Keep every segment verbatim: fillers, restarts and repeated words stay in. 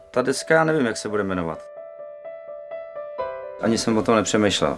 Ta deska, já nevím, jak se bude jmenovat. Ani jsem o tom nepřemýšlel.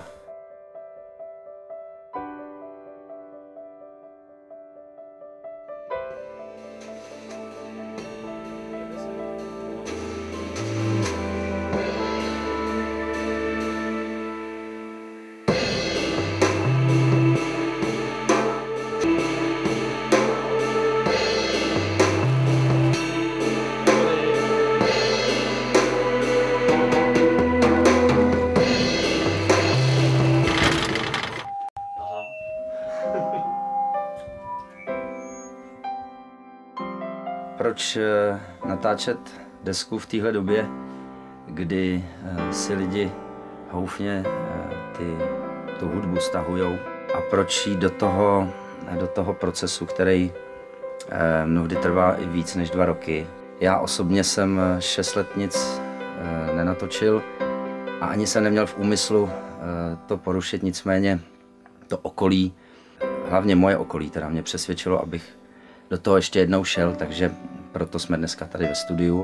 Proč natáčet desku v téhle době, kdy si lidi houfně ty, tu hudbu stahujou, a proč jít do toho, do toho procesu, který mnohdy trvá i víc než dva roky. Já osobně jsem šest let nic nenatočil a ani jsem neměl v úmyslu to porušit, nicméně to okolí, hlavně moje okolí, teda mě přesvědčilo, abych do toho ještě jednou šel, takže proto jsme dneska tady ve studiu.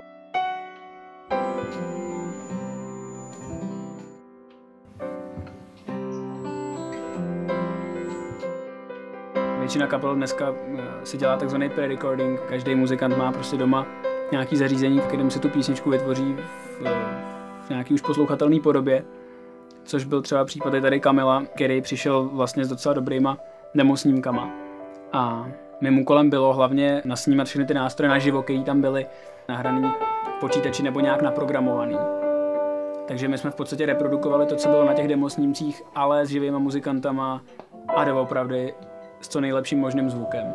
Většina kapel dneska si dělá takzvaný pre-recording. Každý muzikant má prostě doma nějaký zařízení, v kterém si tu písničku vytvoří v, v nějaký už poslouchatelné podobě. Což byl třeba případ tady Kamila, který přišel vlastně s docela dobrýma demosnímkama. A mým úkolem bylo hlavně nasnímat všechny ty nástroje naživo, které tam byly nahraný v počítači nebo nějak naprogramovaný. Takže my jsme v podstatě reprodukovali to, co bylo na těch demosnímcích, ale s živýma muzikantama a doopravdy s co nejlepším možným zvukem.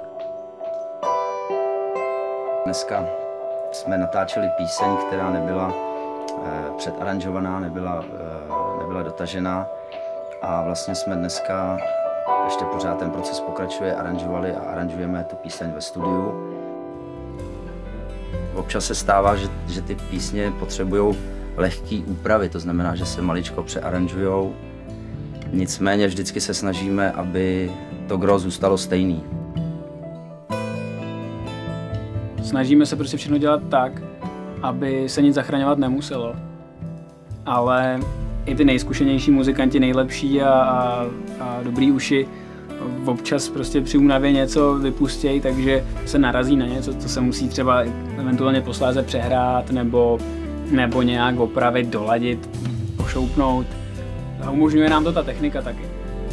Dneska jsme natáčeli píseň, která nebyla eh, přetaranžovaná, nebyla, eh, nebyla dotažená, a vlastně jsme dneska, ještě pořád ten proces pokračuje, aranžovali a aranžujeme tu píseň ve studiu. Občas se stává, že, že ty písně potřebují lehké úpravy, to znamená, že se maličko přearanžujou. Nicméně vždycky se snažíme, aby to gro zůstalo stejný. Snažíme se prostě všechno dělat tak, aby se nic zachraňovat nemuselo. Ale i ty nejzkušenější muzikanti, nejlepší a, a, a dobrý uši občas prostě při únavě něco vypustějí, takže se narazí na něco, co se musí třeba eventuálně posléze přehrát nebo, nebo nějak opravit, doladit, pošoupnout. A umožňuje nám to ta technika taky.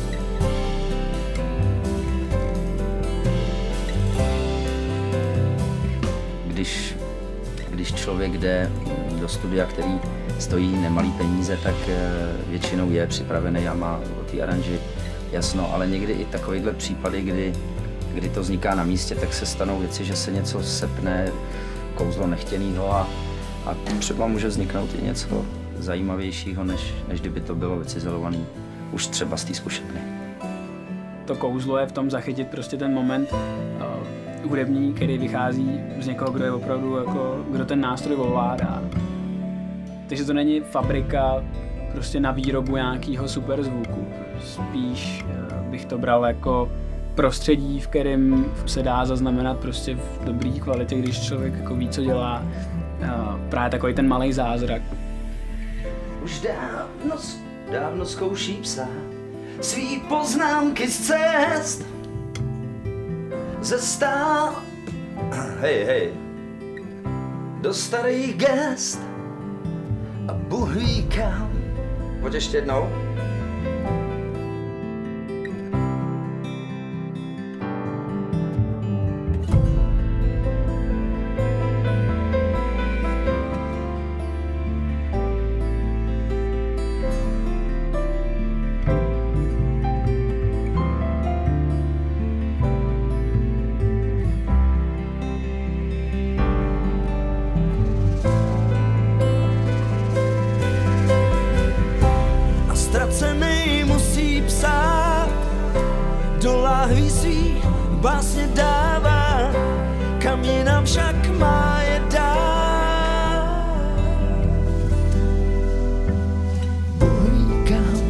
Když, když člověk jde do studia, který stojí nemalý peníze, tak většinou je připravený a má o té aranži jasno, ale někdy i takovýhle případy, kdy, kdy to vzniká na místě, tak se stanou věci, že se něco sepne, kouzlo nechtěného, a, a třeba může vzniknout i něco zajímavějšího, než, než kdyby to bylo vycizelované už třeba z té zkušebny. To kouzlo je v tom zachytit prostě ten moment uh, hudební, který vychází z někoho, kdo je opravdu jako, kdo ten nástroj ovládá. Takže to není fabrika prostě na výrobu nějakého super zvuku. Spíš uh, bych to bral jako prostředí, v kterém se dá zaznamenat prostě v dobré kvalitě, když člověk jako ví, co dělá. Uh, právě takový ten malej zázrak. Už dávno, dávno zkouší psát svý poznámky z cest ze stál, hej, hej, do starých gest a Bůh ví kam. Pojď ještě jednou. Ztracený musí psát, do láhví svých básně dává, kam jinam však má je dát. Bůh ví kam.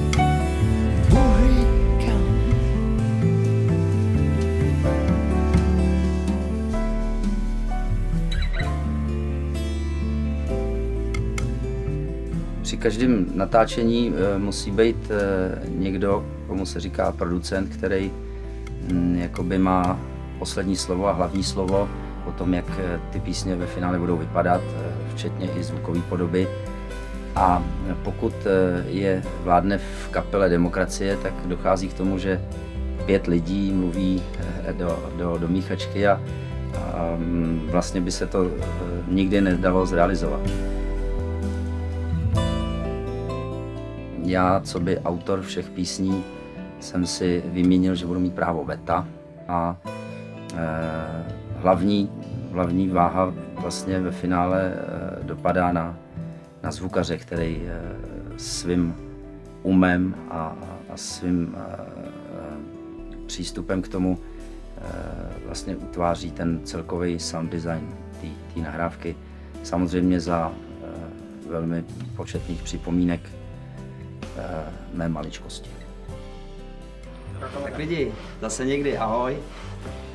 Bůh ví kam. každém natáčení musí být někdo, komu se říká producent, který jakoby má poslední slovo a hlavní slovo o tom, jak ty písně ve finále budou vypadat, včetně i zvukové podoby. A pokud je vládne v kapele demokracie, tak dochází k tomu, že pět lidí mluví do, do, do míchačky a, a vlastně by se to nikdy nedalo zrealizovat. Já, co by autor všech písní, jsem si vymínil, že budu mít právo veta a eh, hlavní, hlavní váha vlastně ve finále eh, dopadá na, na zvukaře, který eh, svým umem a, a svým eh, přístupem k tomu eh, vlastně utváří ten celkový sound design té nahrávky. Samozřejmě za eh, velmi početných připomínek mé maličkosti. Tak lidi, zase někdy, ahoj.